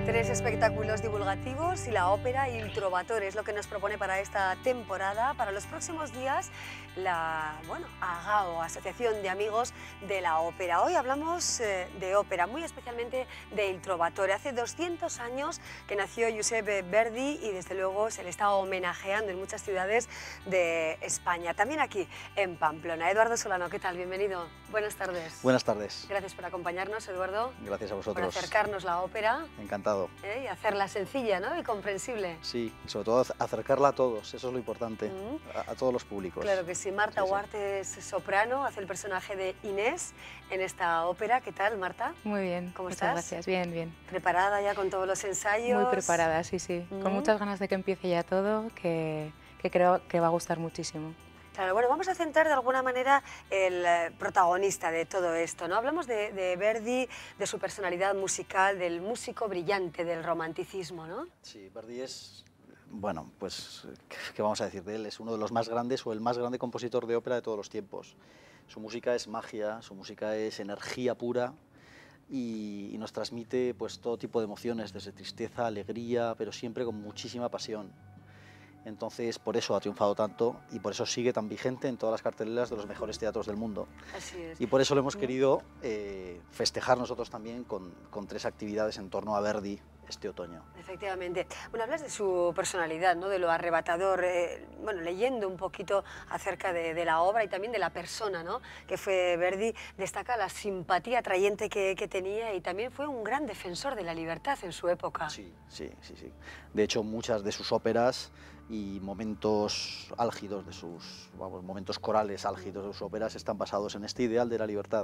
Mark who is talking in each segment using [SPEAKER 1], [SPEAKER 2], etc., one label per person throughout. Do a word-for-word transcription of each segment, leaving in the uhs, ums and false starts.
[SPEAKER 1] Tres espectáculos divulgativos y la ópera Il Trovatore es lo que nos propone para esta temporada. Para los próximos días, la bueno, AGAO, Asociación de Amigos de la Ópera. Hoy hablamos eh, de ópera, muy especialmente de Il Trovatore. Hace doscientos años que nació Giuseppe Verdi y desde luego se le está homenajeando en muchas ciudades de España. También aquí en Pamplona. Eduardo Solano, ¿qué tal? Bienvenido. Buenas tardes.
[SPEAKER 2] Buenas tardes.
[SPEAKER 1] Gracias por acompañarnos, Eduardo.
[SPEAKER 2] Gracias a vosotros.
[SPEAKER 1] Por acercarnos la ópera.
[SPEAKER 2] Encantado.
[SPEAKER 1] ¿Eh? Y hacerla sencilla, ¿no? Y comprensible.
[SPEAKER 2] Sí, sobre todo acercarla a todos, eso es lo importante,
[SPEAKER 1] Mm.
[SPEAKER 2] a, a todos los públicos.
[SPEAKER 1] Claro que sí. Marta
[SPEAKER 2] Sí, sí.
[SPEAKER 1] Huarte es soprano, hace el personaje de Inés en esta ópera. ¿Qué tal, Marta?
[SPEAKER 3] Muy bien,
[SPEAKER 1] ¿Cómo
[SPEAKER 3] muchas
[SPEAKER 1] estás?
[SPEAKER 3] gracias. Bien, bien.
[SPEAKER 1] ¿Preparada ya con todos los ensayos?
[SPEAKER 3] Muy preparada, sí, sí.
[SPEAKER 1] Mm.
[SPEAKER 3] Con muchas ganas de que empiece ya todo, que, que creo que va a gustar muchísimo.
[SPEAKER 1] Claro, bueno, vamos a centrar de alguna manera el eh, protagonista de todo esto, ¿no? Hablamos de, de Verdi, de su personalidad musical, del músico brillante, del romanticismo, ¿no?
[SPEAKER 2] Sí, Verdi es, bueno, pues, ¿qué, qué vamos a decir de él? Es uno de los más grandes o el más grande compositor de ópera de todos los tiempos. Su música es magia, su música es energía pura y, y nos transmite pues todo tipo de emociones, desde tristeza, alegría, pero siempre con muchísima pasión. Entonces, por eso ha triunfado tanto y por eso sigue tan vigente en todas las carteleras de los mejores teatros del mundo.
[SPEAKER 1] Así es.
[SPEAKER 2] Y por eso lo hemos querido eh, festejar nosotros también con, con tres actividades en torno a Verdi este otoño.
[SPEAKER 1] Efectivamente. Bueno, hablas de su personalidad, ¿no? De lo arrebatador. Eh, bueno, leyendo un poquito acerca de, de la obra y también de la persona, ¿no? Que fue Verdi, destaca la simpatía atrayente que, que tenía y también fue un gran defensor de la libertad en su época.
[SPEAKER 2] Sí, sí, sí, sí. De hecho, muchas de sus óperas y momentos álgidos de sus, vamos, momentos corales álgidos de sus óperas están basados en este ideal de la libertad.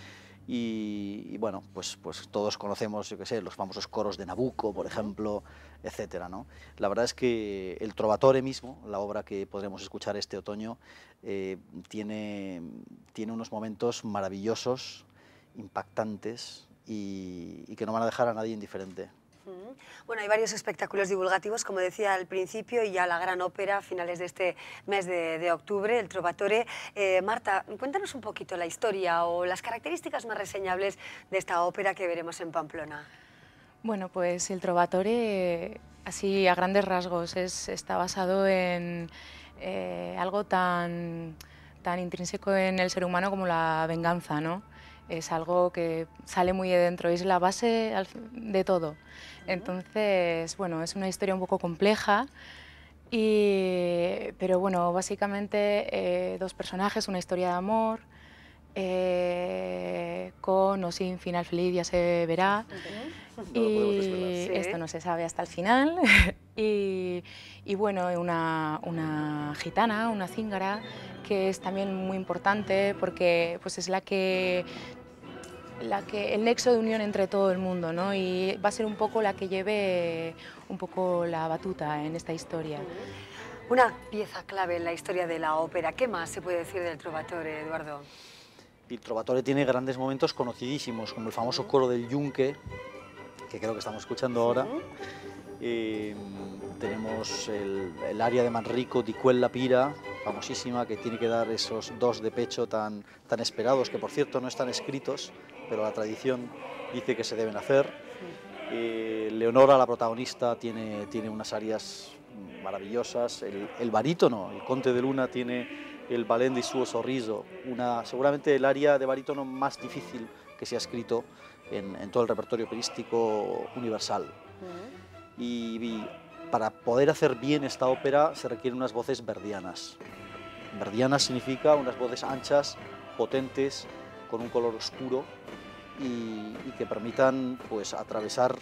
[SPEAKER 2] Y, y bueno, pues, pues todos conocemos, yo qué sé, los famosos coros de Nabucco, por ejemplo, etcétera, ¿no? La verdad es que el Trovatore mismo, la obra que podremos escuchar este otoño, eh, tiene, tiene unos momentos maravillosos, impactantes y, y que no van a dejar a nadie indiferente.
[SPEAKER 1] Bueno, hay varios espectáculos divulgativos, como decía al principio, y ya la gran ópera a finales de este mes de, de octubre, el Trovatore. Eh, Marta, cuéntanos un poquito la historia o las características más reseñables de esta ópera que veremos en Pamplona.
[SPEAKER 3] Bueno, pues el Trovatore, así a grandes rasgos, es, está basado en eh, algo tan, tan intrínseco en el ser humano como la venganza, ¿no? Es algo que sale muy de dentro, es la base de todo. Entonces, bueno, es una historia un poco compleja, y, pero bueno, básicamente eh, dos personajes, una historia de amor, eh, con o sin final feliz, ya se verá.
[SPEAKER 2] No lo podemos
[SPEAKER 3] Y
[SPEAKER 2] desvelar.
[SPEAKER 1] Sí.
[SPEAKER 3] esto no se sabe hasta el final. y, y bueno, una, una gitana, una cíngara, que es también muy importante porque pues es la que, la que, el nexo de unión entre todo el mundo, ¿no? Y va a ser un poco la que lleve un poco la batuta en esta historia.
[SPEAKER 1] Una pieza clave en la historia de la ópera. ¿Qué más se puede decir del Trovatore, Eduardo?
[SPEAKER 2] El Trovatore tiene grandes momentos conocidísimos, como el famoso coro del Yunque, que creo que estamos escuchando ahora. Eh, tenemos el, el aria de Manrico di Quella Pira, famosísima, que tiene que dar esos dos de pecho tan, tan esperados, que por cierto no están escritos, pero la tradición dice que se deben hacer. Eh, Leonora, la protagonista, tiene, tiene unas arias maravillosas. El, el barítono, el Conte de Luna, tiene el Balén di suo sorriso, una, seguramente el aria de barítono más difícil que se ha escrito en, en todo el repertorio operístico universal. Y, y para poder hacer bien esta ópera se requieren unas voces verdianas. Verdianas significa unas voces anchas, potentes, con un color oscuro y, y que permitan pues, atravesar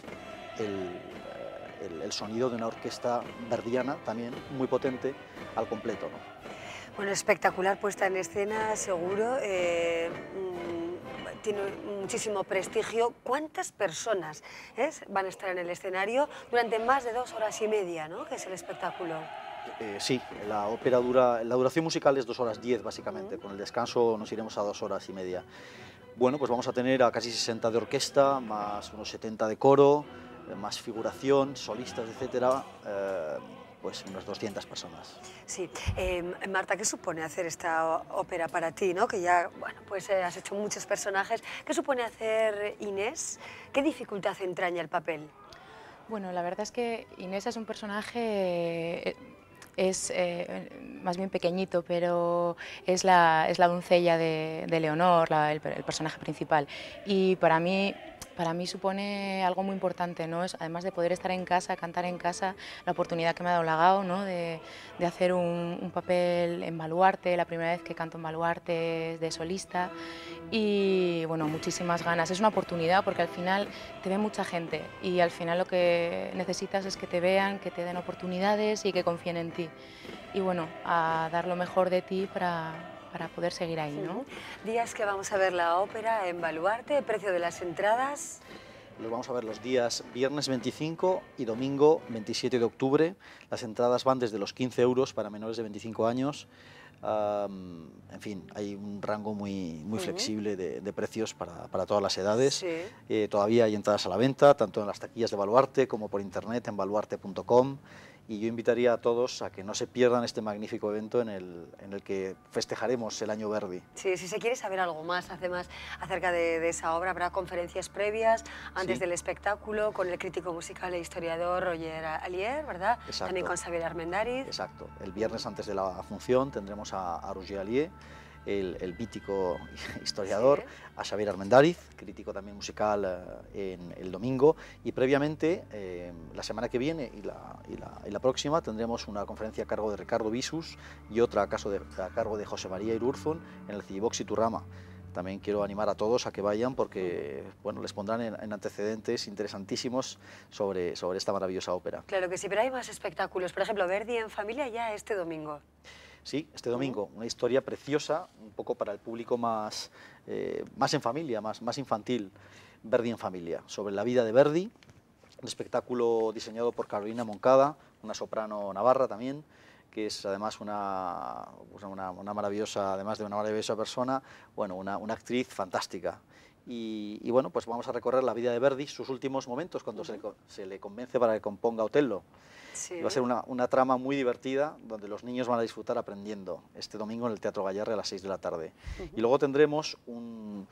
[SPEAKER 2] el, el, el sonido de una orquesta verdiana también muy potente al completo, ¿no?
[SPEAKER 1] Bueno, espectacular puesta en escena, seguro. Eh, tiene muchísimo prestigio. ¿Cuántas personas eh, van a estar en el escenario durante más de dos horas y media, ¿no? Que es el espectáculo?
[SPEAKER 2] Eh, sí, la ópera dura, la duración musical es dos horas diez básicamente, mm. con el descanso nos iremos a dos horas y media. Bueno, pues vamos a tener a casi sesenta de orquesta, más unos setenta de coro, más figuración, solistas, etcétera. Eh, pues unas doscientas personas.
[SPEAKER 1] Sí. Eh, Marta, ¿qué supone hacer esta ópera para ti, ¿no? Que ya, bueno, pues eh, has hecho muchos personajes. ¿Qué supone hacer Inés? ¿Qué dificultad entraña el papel?
[SPEAKER 3] Bueno, la verdad es que Inés es un personaje, eh, es eh, más bien pequeñito, pero es la, es la doncella de, de Leonor, la- el, el personaje principal. Y para mí, para mí supone algo muy importante, ¿no? Es, además de poder estar en casa, cantar en casa, la oportunidad que me ha dado Lagao, ¿no? de, de hacer un, un papel en Baluarte, la primera vez que canto en Baluarte de solista. Y bueno, muchísimas ganas. Es una oportunidad porque al final te ve mucha gente y al final lo que necesitas es que te vean, que te den oportunidades y que confíen en ti. Y bueno, a dar lo mejor de ti para, para poder seguir ahí, ¿no?
[SPEAKER 1] Uh-huh. Días que vamos a ver la ópera en Baluarte, precio de las entradas.
[SPEAKER 2] Los vamos a ver los días viernes veinticinco y domingo veintisiete de octubre. Las entradas van desde los quince euros para menores de veinticinco años. Um, en fin, hay un rango muy, muy uh-huh. flexible de, de precios para, para todas las edades.
[SPEAKER 1] Sí.
[SPEAKER 2] Eh, todavía hay entradas a la venta, tanto en las taquillas de Baluarte como por internet en baluarte punto com. Y yo invitaría a todos a que no se pierdan este magnífico evento en el, en el que festejaremos el año Verdi.
[SPEAKER 1] Sí, si se quiere saber algo más, hace más acerca de, de esa obra, habrá conferencias previas antes sí. del espectáculo con el crítico musical e historiador Roger Alier, ¿verdad?
[SPEAKER 2] Exacto.
[SPEAKER 1] También con Xavier Armendáriz.
[SPEAKER 2] Exacto. El viernes antes de la función tendremos a, a Roger Alier, el, el mítico historiador, sí. a Xavier Armendáriz, crítico también musical eh, en el domingo, y previamente, eh, la semana que viene y la, y, la, y la próxima, tendremos una conferencia a cargo de Ricardo Visus y otra a, caso de, a cargo de José María Irurzun en el Cilibox Iturrama. También quiero animar a todos a que vayan porque bueno, les pondrán en, en antecedentes interesantísimos sobre, sobre esta maravillosa ópera.
[SPEAKER 1] Claro que sí, pero hay más espectáculos, por ejemplo, Verdi en familia ya este domingo.
[SPEAKER 2] Sí, este domingo, una historia preciosa, un poco para el público más, eh, más en familia, más, más infantil, Verdi en familia, sobre la vida de Verdi, un espectáculo diseñado por Carolina Moncada, una soprano navarra también, que es además una, una, una maravillosa, además de una maravillosa persona, bueno, una, una actriz fantástica. Y, y bueno, pues vamos a recorrer la vida de Verdi, sus últimos momentos, cuando uh-huh. se, le, se le convence para que componga Otello. Sí. Va a ser una, una trama muy divertida, donde los niños van a disfrutar aprendiendo este domingo en el Teatro Gallarre a las seis de la tarde. Uh-huh. Y luego tendremos un,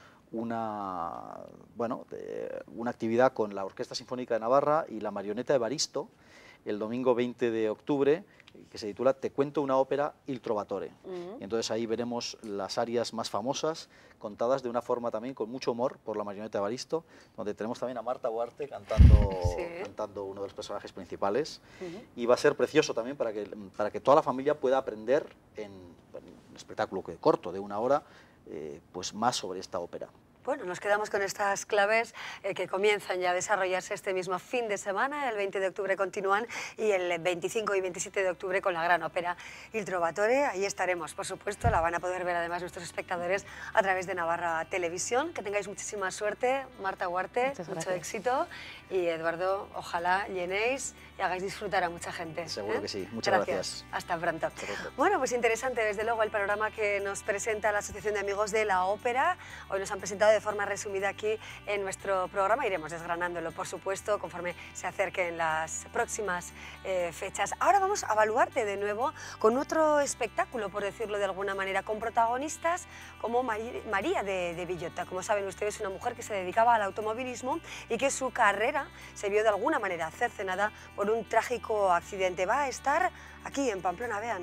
[SPEAKER 2] una, bueno, de, una actividad con la Orquesta Sinfónica de Navarra y la Marioneta Evaristo, el domingo veinte de octubre, que se titula Te cuento una ópera Il Trovatore. Uh-huh. Y entonces ahí veremos las arias más famosas, contadas de una forma también con mucho humor por la Marioneta Evaristo, donde tenemos también a Marta Huarte cantando, sí. cantando uno de los personajes principales. Uh-huh. Y va a ser precioso también para que, para que toda la familia pueda aprender en, en un espectáculo que, corto, de una hora, eh, pues más sobre esta ópera.
[SPEAKER 1] Bueno, nos quedamos con estas claves eh, que comienzan ya a desarrollarse este mismo fin de semana. El veinte de octubre continúan y el veinticinco y veintisiete de octubre con la gran ópera Il Trovatore. Ahí estaremos, por supuesto. La van a poder ver además nuestros espectadores a través de Navarra Televisión. Que tengáis muchísima suerte, Marta Huarte, mucho éxito. Y Eduardo, ojalá llenéis y hagáis disfrutar a mucha gente.
[SPEAKER 2] Seguro
[SPEAKER 1] ¿eh?
[SPEAKER 2] que sí. Muchas gracias. gracias.
[SPEAKER 1] Hasta pronto. Hasta pronto. Bueno, pues interesante desde luego el panorama que nos presenta la Asociación de Amigos de la Ópera. Hoy nos han presentado de forma resumida aquí en nuestro programa. Iremos desgranándolo, por supuesto, conforme se acerquen las próximas eh, fechas. Ahora vamos a Baluarte de nuevo con otro espectáculo, por decirlo de alguna manera, con protagonistas como Mari María de, de Villota. Como saben ustedes, una mujer que se dedicaba al automovilismo y que su carrera se vio de alguna manera cercenada por un trágico accidente. Va a estar aquí en Pamplona, vean.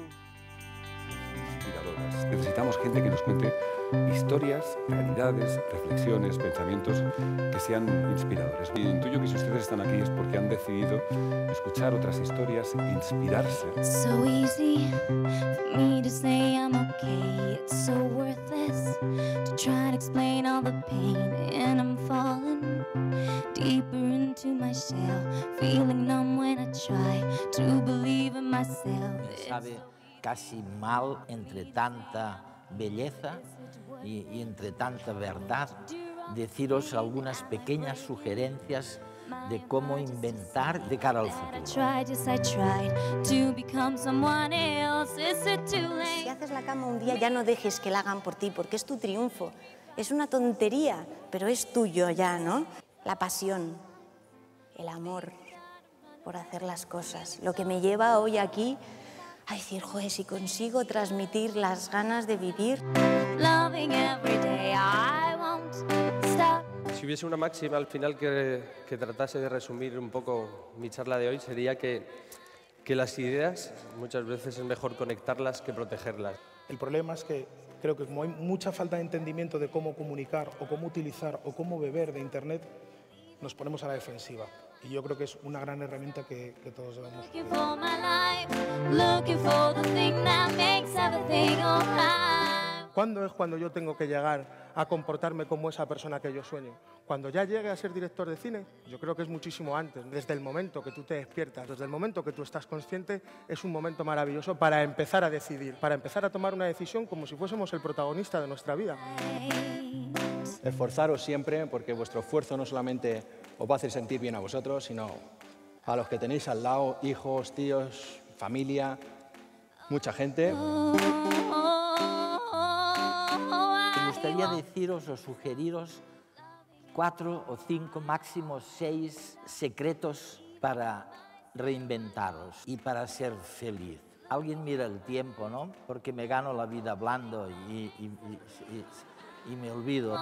[SPEAKER 4] Necesitamos gente que nos cuente historias, realidades, reflexiones, pensamientos que sean inspiradores. Y intuyo que si ustedes están aquí es porque han decidido escuchar otras historias, inspirarse.
[SPEAKER 5] So easy for me to say I'm okay. It's so worthless to try to explain all the pain, and I'm falling deeper into myself, feeling numb when I try to believe in myself.
[SPEAKER 6] Sabe casi mal entre tanta belleza y, y entre tanta verdad, deciros algunas pequeñas sugerencias de cómo inventar de cara al futuro.
[SPEAKER 5] Si
[SPEAKER 7] haces la cama un día, ya no dejes que la hagan por ti, porque es tu triunfo. Es una tontería, pero es tuyo ya, ¿no? La pasión, el amor por hacer las cosas, lo que me lleva hoy aquí a decir, joder, si consigo transmitir las ganas de vivir.
[SPEAKER 8] Si hubiese una máxima al final que, que tratase de resumir un poco mi charla de hoy, sería que, que las ideas muchas veces es mejor conectarlas que protegerlas.
[SPEAKER 9] El problema es que creo que como hay mucha falta de entendimiento de cómo comunicar o cómo utilizar o cómo beber de Internet, nos ponemos a la defensiva. Y yo creo que es una gran herramienta que, que todos debemos usar. ¿Cuándo es cuando yo tengo que llegar a comportarme como esa persona que yo sueño? Cuando ya llegue a ser director de cine, yo creo que es muchísimo antes. Desde el momento que tú te despiertas, desde el momento que tú estás consciente, es un momento maravilloso para empezar a decidir, para empezar a tomar una decisión como si fuésemos el protagonista de nuestra vida.
[SPEAKER 10] Esforzaros siempre, porque vuestro esfuerzo no solamente os va a hacer sentir bien a vosotros, sino a los que tenéis al lado, hijos, tíos, familia, mucha gente.
[SPEAKER 6] Me gustaría deciros o sugeriros cuatro o cinco, máximo seis secretos para reinventaros y para ser feliz. Alguien mira el tiempo, ¿no? Porque me gano la vida hablando y, y, y, y me olvido.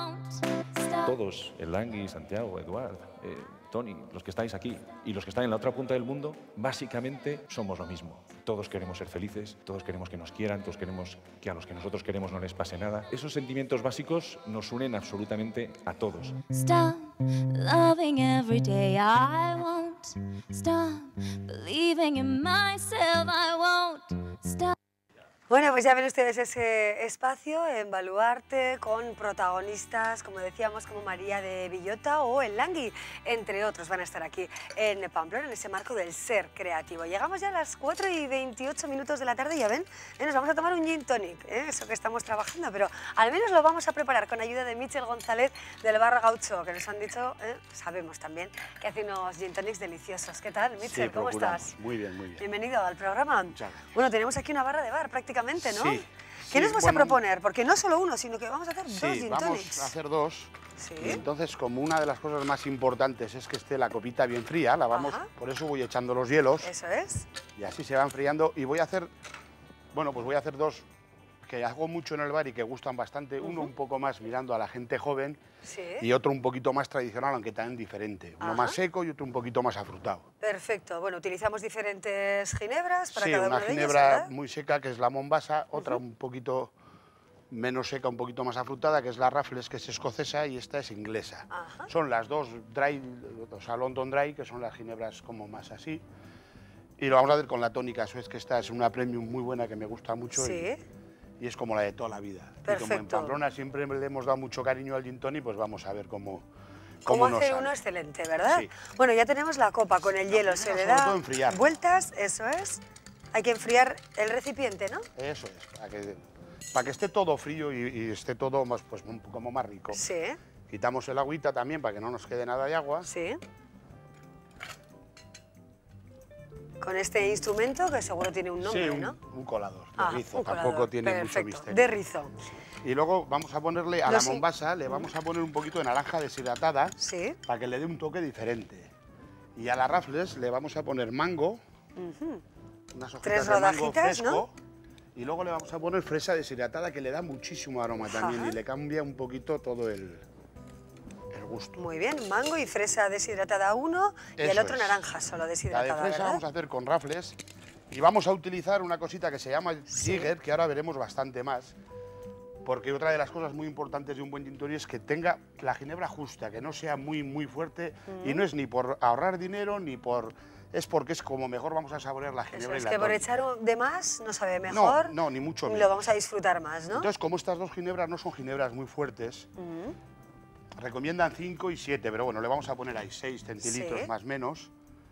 [SPEAKER 4] Todos, el Langui, Santiago, Eduard, eh, Toni, los que estáis aquí y los que están en la otra punta del mundo, básicamente somos lo mismo. Todos queremos ser felices, todos queremos que nos quieran, todos queremos que a los que nosotros queremos no les pase nada. Esos sentimientos básicos nos unen absolutamente a todos.
[SPEAKER 5] Stop loving every day. I won't stop believing in myself. I won't stop.
[SPEAKER 1] Bueno, pues ya ven ustedes ese espacio en Baluarte con protagonistas, como decíamos, como María de Villota o el Langui, entre otros, van a estar aquí en Pamplona, en ese marco del ser creativo. Llegamos ya a las cuatro y veintiocho minutos de la tarde y ya ven, eh, nos vamos a tomar un gin tonic, eh, eso que estamos trabajando, pero al menos lo vamos a preparar con ayuda de Michel González del Bar Gaucho, que nos han dicho, eh, sabemos también, que hace unos gin tonics deliciosos. ¿Qué tal, Michel?
[SPEAKER 11] Sí,
[SPEAKER 1] ¿Cómo
[SPEAKER 11] procuramos.
[SPEAKER 1] estás?
[SPEAKER 11] Muy bien, muy bien.
[SPEAKER 1] Bienvenido al programa.
[SPEAKER 11] Muchas gracias.
[SPEAKER 1] Bueno, tenemos aquí una barra de bar prácticamente, ¿no?
[SPEAKER 11] Sí.
[SPEAKER 1] ¿Qué
[SPEAKER 11] Sí,
[SPEAKER 1] nos vas
[SPEAKER 11] bueno,
[SPEAKER 1] a proponer? Porque no solo uno, sino que vamos a hacer
[SPEAKER 11] Sí,
[SPEAKER 1] dos gin
[SPEAKER 11] vamos
[SPEAKER 1] tonics.
[SPEAKER 11] a hacer dos.
[SPEAKER 1] Sí.
[SPEAKER 11] Y entonces, como una de las cosas más importantes es que esté la copita bien fría, la vamos,
[SPEAKER 1] Ajá.
[SPEAKER 11] por eso voy echando los hielos
[SPEAKER 1] Eso es.
[SPEAKER 11] y así se va enfriando. Y voy a hacer, bueno, pues voy a hacer dos que hago mucho en el bar y que gustan bastante. Uno un poco más mirando a la gente joven
[SPEAKER 1] Sí.
[SPEAKER 11] y otro un poquito más tradicional, aunque también diferente. Uno
[SPEAKER 1] Ajá.
[SPEAKER 11] más seco y otro un poquito más afrutado.
[SPEAKER 1] Perfecto. Bueno, utilizamos diferentes ginebras para
[SPEAKER 11] Sí,
[SPEAKER 1] cada
[SPEAKER 11] una
[SPEAKER 1] uno de ellos,
[SPEAKER 11] ginebra
[SPEAKER 1] ¿verdad?
[SPEAKER 11] muy seca, que es la Mombasa, otra un poquito menos seca, un poquito más afrutada, que es la Raffles, que es escocesa, y esta es inglesa.
[SPEAKER 1] Ajá.
[SPEAKER 11] Son las dos dry, o sea, London Dry, que son las ginebras como más así. Y lo vamos a hacer con la tónica Suez, que esta es una premium muy buena, que me gusta mucho.
[SPEAKER 1] Sí.
[SPEAKER 11] Y, y es como la de toda la vida. Y como en
[SPEAKER 1] Perfecto.
[SPEAKER 11] Pamplona siempre le hemos dado mucho cariño al gin tonic, pues vamos a ver cómo,
[SPEAKER 1] Cómo
[SPEAKER 11] cómo nos
[SPEAKER 1] hacer
[SPEAKER 11] sale.
[SPEAKER 1] uno excelente, ¿verdad?
[SPEAKER 11] Sí.
[SPEAKER 1] Bueno, ya tenemos la copa con el hielo, se le
[SPEAKER 11] sobre todo
[SPEAKER 1] da
[SPEAKER 11] enfriar.
[SPEAKER 1] vueltas, eso es. Hay que enfriar el recipiente, ¿no?
[SPEAKER 11] Eso es, para que, para que esté todo frío y, y esté todo más, pues, un- como más rico.
[SPEAKER 1] Sí.
[SPEAKER 11] Quitamos el agüita también para que no nos quede nada de agua.
[SPEAKER 1] Sí. Con este instrumento que seguro tiene un nombre,
[SPEAKER 11] Sí, un,
[SPEAKER 1] ¿no?
[SPEAKER 11] un colador de
[SPEAKER 1] Ah,
[SPEAKER 11] rizo,
[SPEAKER 1] un
[SPEAKER 11] tampoco
[SPEAKER 1] colador.
[SPEAKER 11] tiene
[SPEAKER 1] Perfecto.
[SPEAKER 11] mucho misterio.
[SPEAKER 1] De rizo.
[SPEAKER 11] Y luego vamos a ponerle a
[SPEAKER 1] Lo
[SPEAKER 11] la
[SPEAKER 1] sí.
[SPEAKER 11] Mombasa, le vamos a poner un poquito de naranja deshidratada
[SPEAKER 1] Sí.
[SPEAKER 11] para que le dé un toque diferente. Y a la Raffles le vamos a poner mango,
[SPEAKER 1] Ujú.
[SPEAKER 11] unas hojitas
[SPEAKER 1] Tres
[SPEAKER 11] de mango
[SPEAKER 1] rodajitas,
[SPEAKER 11] fresco,
[SPEAKER 1] ¿no?
[SPEAKER 11] y luego le vamos a poner fresa deshidratada que le da muchísimo aroma también
[SPEAKER 1] Ajá.
[SPEAKER 11] y le cambia un poquito todo el, el gusto.
[SPEAKER 1] Muy bien, mango y fresa deshidratada uno y el
[SPEAKER 11] Eso
[SPEAKER 1] otro
[SPEAKER 11] es.
[SPEAKER 1] naranja solo
[SPEAKER 11] La de
[SPEAKER 1] deshidratada,
[SPEAKER 11] fresa
[SPEAKER 1] ¿verdad?
[SPEAKER 11] vamos a hacer con Raffles y vamos a utilizar una cosita que se llama Jigger, que ahora veremos bastante más, porque otra de las cosas muy importantes de un buen gin tonic es que tenga la ginebra justa, que no sea muy, muy fuerte, y no es ni por ahorrar dinero, ni por... es porque es como mejor vamos a saborear la
[SPEAKER 1] Eso
[SPEAKER 11] ginebra
[SPEAKER 1] es
[SPEAKER 11] y la
[SPEAKER 1] que por
[SPEAKER 11] tónica.
[SPEAKER 1] echar un- de más no sabe mejor.
[SPEAKER 11] No, no, ni mucho
[SPEAKER 1] y
[SPEAKER 11] menos.
[SPEAKER 1] lo vamos a disfrutar más, ¿no?
[SPEAKER 11] Entonces, como estas dos ginebras no son ginebras muy fuertes,
[SPEAKER 1] Ujú.
[SPEAKER 11] recomiendan cinco y siete, pero bueno, le vamos a poner ahí seis centilitros
[SPEAKER 1] Sí.
[SPEAKER 11] más menos.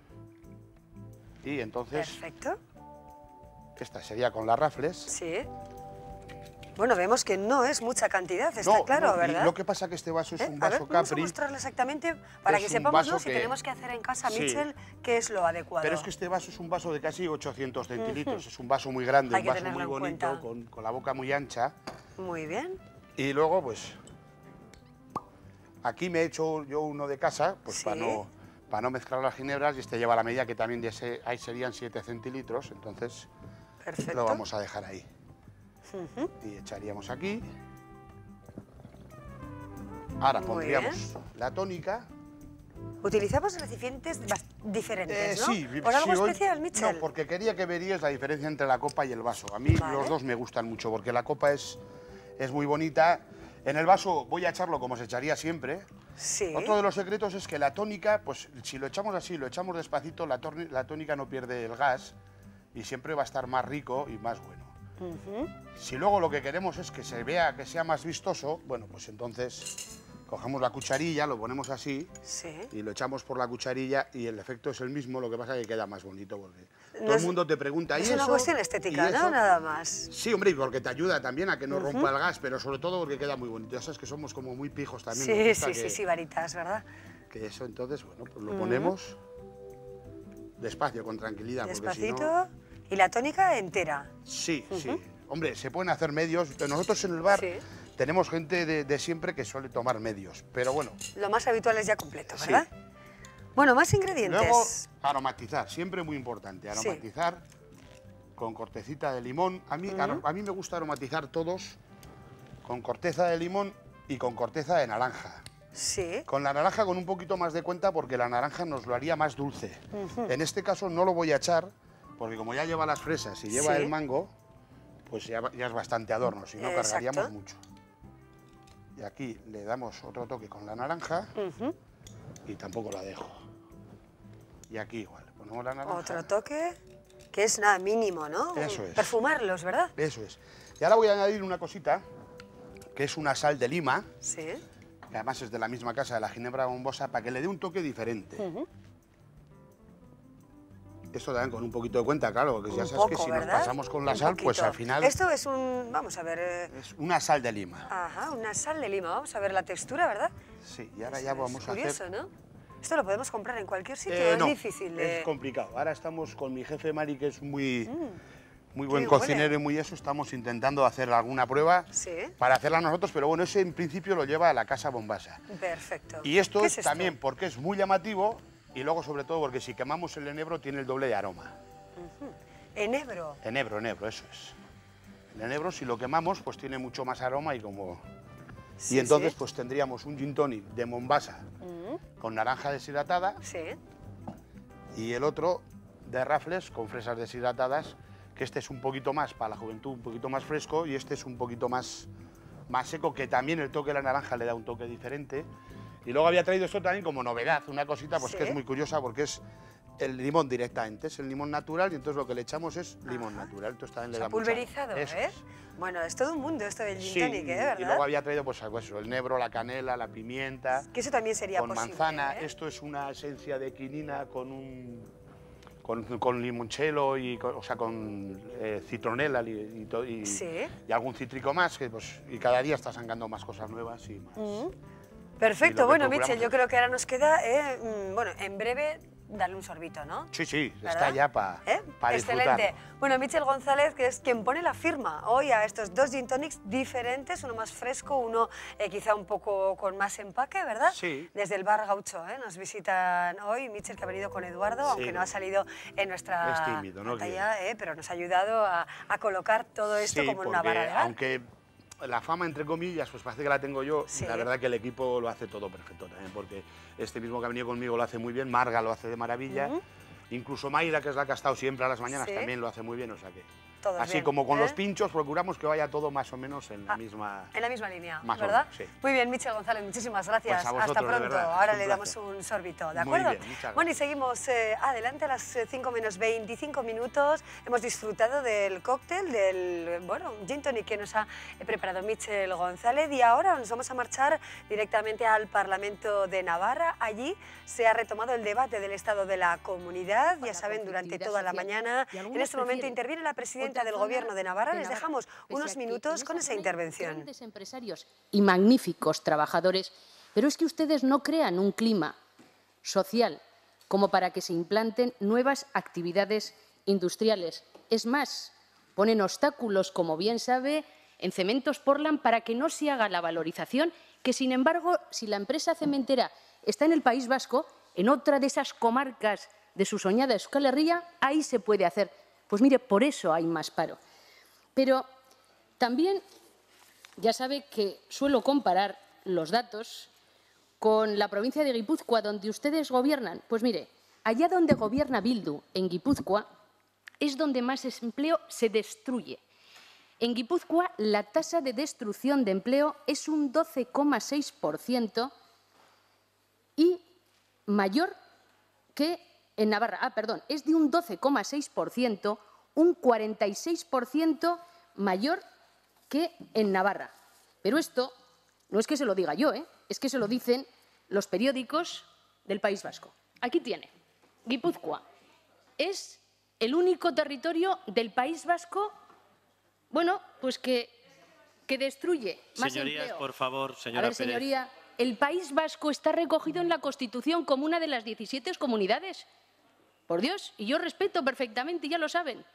[SPEAKER 11] Y entonces,
[SPEAKER 1] Perfecto.
[SPEAKER 11] esta sería con las Raffles.
[SPEAKER 1] Sí. Bueno, vemos que no es mucha cantidad, está
[SPEAKER 11] No,
[SPEAKER 1] claro,
[SPEAKER 11] no, y
[SPEAKER 1] ¿verdad?
[SPEAKER 11] lo que pasa que este vaso es
[SPEAKER 1] ¿Eh?
[SPEAKER 11] un
[SPEAKER 1] A ver,
[SPEAKER 11] vaso
[SPEAKER 1] vamos a
[SPEAKER 11] Capri.
[SPEAKER 1] mostrarlo exactamente para
[SPEAKER 11] Es
[SPEAKER 1] que
[SPEAKER 11] un
[SPEAKER 1] sepamos,
[SPEAKER 11] vaso
[SPEAKER 1] ¿no? Si
[SPEAKER 11] que-
[SPEAKER 1] tenemos que hacer en casa,
[SPEAKER 11] Sí.
[SPEAKER 1] Michel, qué es lo adecuado.
[SPEAKER 11] Pero es que este vaso es un vaso de casi ochocientos centilitros, es un vaso muy grande,
[SPEAKER 1] Hay
[SPEAKER 11] un
[SPEAKER 1] que
[SPEAKER 11] vaso
[SPEAKER 1] tenerlo
[SPEAKER 11] muy
[SPEAKER 1] en
[SPEAKER 11] bonito,
[SPEAKER 1] cuenta.
[SPEAKER 11] con, con la boca muy ancha.
[SPEAKER 1] Muy bien.
[SPEAKER 11] Y luego, pues, aquí me he hecho yo uno de casa, pues
[SPEAKER 1] Sí.
[SPEAKER 11] para, no, para no mezclar las ginebras, y este lleva la medida que también de ese, ahí serían siete centilitros, entonces
[SPEAKER 1] Perfecto.
[SPEAKER 11] lo vamos a dejar ahí.
[SPEAKER 1] Ujú.
[SPEAKER 11] Y echaríamos aquí. Ahora
[SPEAKER 1] Muy
[SPEAKER 11] pondríamos
[SPEAKER 1] bien.
[SPEAKER 11] la tónica.
[SPEAKER 1] Utilizamos recipientes bas- diferentes,
[SPEAKER 11] Eh,
[SPEAKER 1] ¿no?
[SPEAKER 11] sí,
[SPEAKER 1] ¿Por algo
[SPEAKER 11] sí, hoy-
[SPEAKER 1] especial, Mitchell?
[SPEAKER 11] No, porque quería que verías la diferencia entre la copa y el vaso. A mí
[SPEAKER 1] Vale.
[SPEAKER 11] los dos me gustan mucho, porque la copa es, es muy bonita. En el vaso voy a echarlo como se echaría siempre.
[SPEAKER 1] Sí.
[SPEAKER 11] Otro de los secretos es que la tónica, pues si lo echamos así, lo echamos despacito, la, torni- la tónica no pierde el gas y siempre va a estar más rico y más bueno.
[SPEAKER 1] Ujú.
[SPEAKER 11] Si luego lo que queremos es que se vea, que sea más vistoso, bueno, pues entonces cogemos la cucharilla, lo ponemos así
[SPEAKER 1] Sí.
[SPEAKER 11] y lo echamos por la cucharilla y el efecto es el mismo, lo que pasa es que queda más bonito porque
[SPEAKER 1] No
[SPEAKER 11] todo
[SPEAKER 1] es-
[SPEAKER 11] el mundo te pregunta, ¿y
[SPEAKER 1] Es una
[SPEAKER 11] eso?
[SPEAKER 1] cuestión
[SPEAKER 11] ¿Y
[SPEAKER 1] estética, ¿no?
[SPEAKER 11] eso?
[SPEAKER 1] Nada más.
[SPEAKER 11] Sí, hombre, y porque te ayuda también a que no
[SPEAKER 1] Ujú.
[SPEAKER 11] rompa el gas, pero sobre todo porque queda muy bonito. Ya sabes que somos como muy pijos también. nos
[SPEAKER 1] Sí,
[SPEAKER 11] gusta
[SPEAKER 1] sí,
[SPEAKER 11] que,
[SPEAKER 1] sí, sí, varitas, ¿verdad?
[SPEAKER 11] que eso entonces, bueno, pues lo
[SPEAKER 1] Ujú.
[SPEAKER 11] ponemos despacio, con tranquilidad. porque si
[SPEAKER 1] Despacito.
[SPEAKER 11] no-
[SPEAKER 1] Y la tónica entera.
[SPEAKER 11] Sí,
[SPEAKER 1] Ujú.
[SPEAKER 11] sí. Hombre, se pueden hacer medios. Nosotros en el bar
[SPEAKER 1] Sí.
[SPEAKER 11] tenemos gente de, de siempre que suele tomar medios, pero bueno.
[SPEAKER 1] Lo más habitual es ya completo,
[SPEAKER 11] Sí.
[SPEAKER 1] ¿verdad? Bueno, más ingredientes.
[SPEAKER 11] Luego, aromatizar, siempre muy importante.
[SPEAKER 1] Sí.
[SPEAKER 11] Aromatizar con cortecita de limón. A mí,
[SPEAKER 1] Ujú.
[SPEAKER 11] aro- a mí me gusta aromatizar todos con corteza de limón y con corteza de naranja.
[SPEAKER 1] Sí.
[SPEAKER 11] Con la naranja con un poquito más de cuenta porque la naranja nos lo haría más dulce.
[SPEAKER 1] Ujú.
[SPEAKER 11] En este caso no lo voy a echar porque como ya lleva las fresas y lleva
[SPEAKER 1] Sí.
[SPEAKER 11] el mango, pues ya, ya es bastante adorno, si no
[SPEAKER 1] Exacto.
[SPEAKER 11] cargaríamos mucho. Y aquí le damos otro toque con la naranja
[SPEAKER 1] Ujú.
[SPEAKER 11] y tampoco la dejo. Y aquí igual, ponemos la naranja.
[SPEAKER 1] Otro toque, que es nada mínimo, ¿no?
[SPEAKER 11] Eso es.
[SPEAKER 1] Perfumarlos, ¿verdad?
[SPEAKER 11] Eso es. Y ahora voy a añadir una cosita, que es una sal de lima,
[SPEAKER 1] Sí.
[SPEAKER 11] que además es de la misma casa de la ginebra bombosa, para que le dé un toque diferente.
[SPEAKER 1] Ujú.
[SPEAKER 11] Esto también con un poquito de cuenta, claro, porque ya
[SPEAKER 1] Un
[SPEAKER 11] sabes que
[SPEAKER 1] poco,
[SPEAKER 11] si
[SPEAKER 1] ¿verdad?
[SPEAKER 11] nos pasamos con la
[SPEAKER 1] Un
[SPEAKER 11] sal, pues
[SPEAKER 1] poquito.
[SPEAKER 11] al final
[SPEAKER 1] Esto es un... Vamos a ver... eh,
[SPEAKER 11] es una sal de lima.
[SPEAKER 1] Ajá, una sal de lima. Vamos a ver la textura, ¿verdad?
[SPEAKER 11] Sí, y ahora
[SPEAKER 1] Eso
[SPEAKER 11] ya
[SPEAKER 1] es
[SPEAKER 11] vamos a
[SPEAKER 1] curioso,
[SPEAKER 11] hacer...
[SPEAKER 1] ¿no? Esto lo podemos comprar en cualquier sitio,
[SPEAKER 11] Eh,
[SPEAKER 1] es
[SPEAKER 11] no,
[SPEAKER 1] difícil de...
[SPEAKER 11] es complicado. Ahora estamos con mi jefe Mari, que es muy, muy
[SPEAKER 1] qué
[SPEAKER 11] buen
[SPEAKER 1] bien
[SPEAKER 11] cocinero
[SPEAKER 1] huele.
[SPEAKER 11] y muy eso. Estamos intentando hacer alguna prueba
[SPEAKER 1] Sí,
[SPEAKER 11] para hacerla nosotros, pero bueno, ese en principio lo lleva a la casa Bombasa.
[SPEAKER 1] perfecto.
[SPEAKER 11] Y esto
[SPEAKER 1] ¿Qué
[SPEAKER 11] es
[SPEAKER 1] es esto?
[SPEAKER 11] también porque es muy llamativo y luego sobre todo porque si quemamos el enebro tiene el doble de aroma.
[SPEAKER 1] Enebro.
[SPEAKER 11] Enebro, enebro, eso es. El enebro si lo quemamos pues tiene mucho más aroma y como...
[SPEAKER 1] Sí,
[SPEAKER 11] y entonces
[SPEAKER 1] sí.
[SPEAKER 11] pues tendríamos un gin tonic de Mombasa
[SPEAKER 1] Mm,
[SPEAKER 11] con naranja deshidratada
[SPEAKER 1] sí.
[SPEAKER 11] y el otro de Raffles con fresas deshidratadas, que este es un poquito más para la juventud, un poquito más fresco y este es un poquito más, más seco, que también el toque de la naranja le da un toque diferente. Y luego había traído esto también como novedad, una cosita pues
[SPEAKER 1] Sí.
[SPEAKER 11] que es muy curiosa porque es el limón directamente, es el limón natural y entonces lo que le echamos es limón
[SPEAKER 1] Ajá.
[SPEAKER 11] natural. Entonces también
[SPEAKER 1] O
[SPEAKER 11] le
[SPEAKER 1] sea,
[SPEAKER 11] da mucha-
[SPEAKER 1] pulverizado,
[SPEAKER 11] Eso
[SPEAKER 1] ¿eh?
[SPEAKER 11] es.
[SPEAKER 1] Bueno, es todo un mundo esto del gin
[SPEAKER 11] Sí,
[SPEAKER 1] tonic, ¿eh? ¿Verdad?
[SPEAKER 11] y luego había traído pues algo eso, el nebro, la canela, la pimienta,
[SPEAKER 1] Que eso también sería
[SPEAKER 11] con
[SPEAKER 1] posible,
[SPEAKER 11] manzana.
[SPEAKER 1] ¿eh?
[SPEAKER 11] Esto es una esencia de quinina con un con, con limoncello y con- o sea con eh, citronela y, y, to- y-
[SPEAKER 1] Sí.
[SPEAKER 11] y algún cítrico más que pues y cada día está sacando más cosas nuevas y más.
[SPEAKER 1] Mm.
[SPEAKER 11] Y
[SPEAKER 1] Perfecto,
[SPEAKER 11] lo que
[SPEAKER 1] bueno,
[SPEAKER 11] procuramos
[SPEAKER 1] Mitchell, yo
[SPEAKER 11] es-
[SPEAKER 1] creo que ahora nos queda, eh, mm, bueno, en breve darle un sorbito, ¿no?
[SPEAKER 11] Sí, sí, está
[SPEAKER 1] ¿Verdad?
[SPEAKER 11] ya para
[SPEAKER 1] ¿Eh? Excelente. Bueno, Mitchell González, que es quien pone la firma hoy a estos dos gin tonics diferentes, uno más fresco, uno eh, quizá un poco con más empaque, ¿verdad?
[SPEAKER 11] Sí.
[SPEAKER 1] Desde el Bar Gaucho, ¿eh? Nos visitan hoy Mitchell, que ha venido con Eduardo,
[SPEAKER 11] Sí.
[SPEAKER 1] aunque no ha salido en nuestra
[SPEAKER 11] Es tímido, ¿no?
[SPEAKER 1] pantalla, ¿eh? Pero nos ha ayudado a, a colocar todo esto
[SPEAKER 11] Sí,
[SPEAKER 1] como en una
[SPEAKER 11] porque
[SPEAKER 1] barra de bar.
[SPEAKER 11] aunque la fama, entre comillas, pues parece que la tengo yo,
[SPEAKER 1] Sí.
[SPEAKER 11] la verdad que el equipo lo hace todo perfecto también, porque este mismo que ha venido conmigo lo hace muy bien, Marga lo hace de maravilla,
[SPEAKER 1] Ujú.
[SPEAKER 11] incluso Mayra, que es la que ha estado siempre a las mañanas,
[SPEAKER 1] Sí.
[SPEAKER 11] también lo hace muy bien, o sea que...
[SPEAKER 1] Todos
[SPEAKER 11] Así
[SPEAKER 1] bien,
[SPEAKER 11] como con
[SPEAKER 1] ¿eh?
[SPEAKER 11] los pinchos, procuramos que vaya todo más o menos en la
[SPEAKER 1] Ah,
[SPEAKER 11] misma...
[SPEAKER 1] En la misma línea,
[SPEAKER 11] Más o
[SPEAKER 1] ¿verdad?
[SPEAKER 11] menos, sí.
[SPEAKER 1] Muy bien, Mitchell González, muchísimas gracias.
[SPEAKER 11] Pues a vosotros,
[SPEAKER 1] Hasta
[SPEAKER 11] de
[SPEAKER 1] pronto.
[SPEAKER 11] verdad,
[SPEAKER 1] Ahora
[SPEAKER 11] es un
[SPEAKER 1] le damos
[SPEAKER 11] placer.
[SPEAKER 1] un sorbito, ¿de
[SPEAKER 11] Muy
[SPEAKER 1] acuerdo?
[SPEAKER 11] bien, muchas gracias.
[SPEAKER 1] Bueno, y seguimos eh, adelante a las eh, cinco menos veinticinco minutos. Hemos disfrutado del cóctel, del bueno, gin tonic que nos ha eh, preparado Mitchell González y ahora nos vamos a marchar directamente al Parlamento de Navarra. Allí se ha retomado el debate del estado de la comunidad. Ya saben, durante toda la mañana. En este momento interviene la presidenta del Gobierno de Navarra. Les dejamos unos minutos con esa intervención.
[SPEAKER 12] Grandes empresarios y magníficos trabajadores, pero es que ustedes no crean un clima social como para que se implanten nuevas actividades industriales. Es más, ponen obstáculos, como bien sabe, en Cementos Portland para que no se haga la valorización que, sin embargo, si la empresa cementera está en el País Vasco, en otra de esas comarcas de su soñada Euskal Herria, ahí se puede hacer. Pues mire, por eso hay más paro. Pero también ya sabe que suelo comparar los datos con la provincia de Guipúzcoa, donde ustedes gobiernan? Pues mire, allá donde gobierna Bildu, en Guipúzcoa, es donde más empleo se destruye. En Guipúzcoa, la tasa de destrucción de empleo es un doce coma seis por ciento y mayor que en Navarra. Ah, perdón, es de un doce coma seis por ciento, un cuarenta y seis por ciento mayor que en Navarra. Pero esto no es que se lo diga yo, ¿eh? Es que se lo dicen los periódicos del País Vasco. Aquí tiene, Guipúzcoa es el único territorio del País Vasco, bueno, pues que, que destruye más
[SPEAKER 13] Señorías,
[SPEAKER 12] empleo.
[SPEAKER 13] por favor, señora
[SPEAKER 12] A ver,
[SPEAKER 13] Pérez.
[SPEAKER 12] señoría, el País Vasco está recogido en la Constitución como una de las diecisiete comunidades. Por Dios, y yo respeto perfectamente, ya lo saben.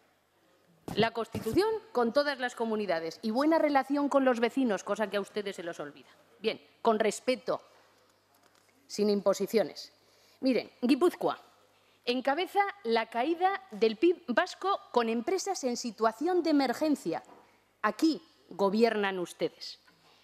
[SPEAKER 12] La Constitución con todas las comunidades y buena relación con los vecinos, cosa que a ustedes se los olvida. Bien, con respeto, sin imposiciones. Miren, Guipúzcoa encabeza la caída del P I B vasco con empresas en situación de emergencia. Aquí gobiernan ustedes.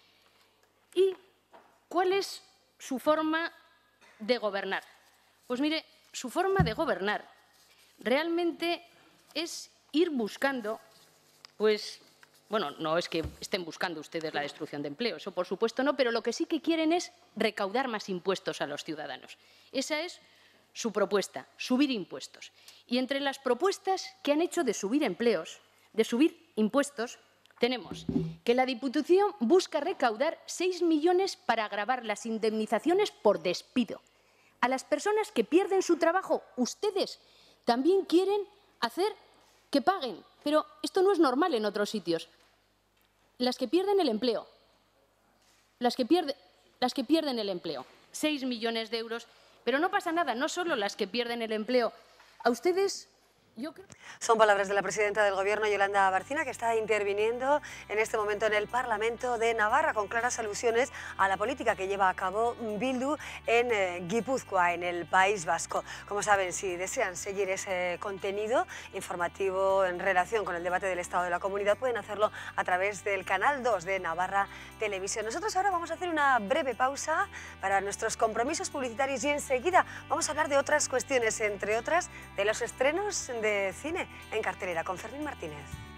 [SPEAKER 12] ¿Y cuál es su forma de gobernar? Pues mire, su forma de gobernar realmente es ir buscando, pues, bueno, no es que estén buscando ustedes la destrucción de empleo, eso por supuesto no, pero lo que sí que quieren es recaudar más impuestos a los ciudadanos. Esa es su propuesta, subir impuestos. Y entre las propuestas que han hecho de subir empleos, de subir impuestos, tenemos que la Diputación busca recaudar seis millones para agravar las indemnizaciones por despido. A las personas que pierden su trabajo, ustedes también quieren hacer que paguen, pero esto no es normal en otros sitios. Las que pierden el empleo, las que, pierde, las que pierden el empleo, seis millones de euros, pero no pasa nada, no solo las que pierden el empleo. A ustedes, yo creo...
[SPEAKER 1] Son palabras de la presidenta del Gobierno, Yolanda Barcina, que está interviniendo en este momento en el Parlamento de Navarra con claras alusiones a la política que lleva a cabo Bildu en eh, Guipúzcoa, en el País Vasco. Como saben, si desean seguir ese contenido informativo en relación con el debate del Estado de la Comunidad, pueden hacerlo a través del canal dos de Navarra Televisión. Nosotros ahora vamos a hacer una breve pausa para nuestros compromisos publicitarios y enseguida vamos a hablar de otras cuestiones, entre otras de los estrenos de cine en cartelera con Fermín Martínez.